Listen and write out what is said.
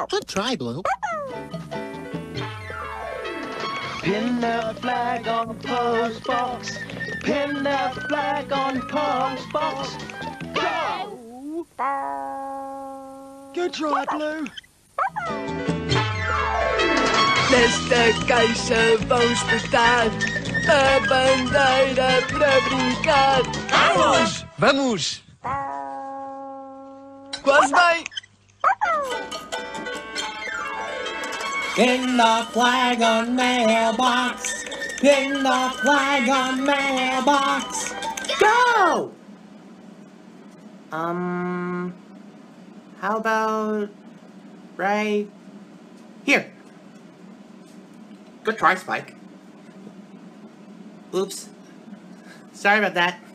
Good try, Blue. Pin the flag on Po's box. Pin the flag on Po's box. Go! Good try, Blue. Nesta caixa vão espetar a bandeira para brincar. Vamos! Vamos! Quase bem! Pin the flag on mailbox. Pin the flag on mailbox. Go! How about right here? Good try, Spike. Oops. Sorry about that.